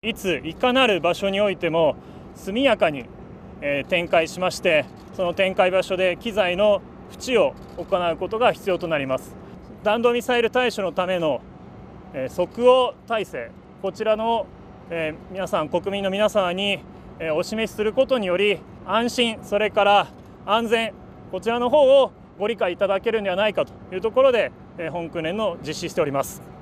いついかなる場所においても速やかに展開しまして、その展開場所で機材の付置を行うことが必要となります。弾道ミサイル対処のための即応体制、こちらの皆さん、国民の皆様にお示しすることにより、安心、それから安全、こちらの方をご理解いただけるのではないかというところで本訓練の実施しております。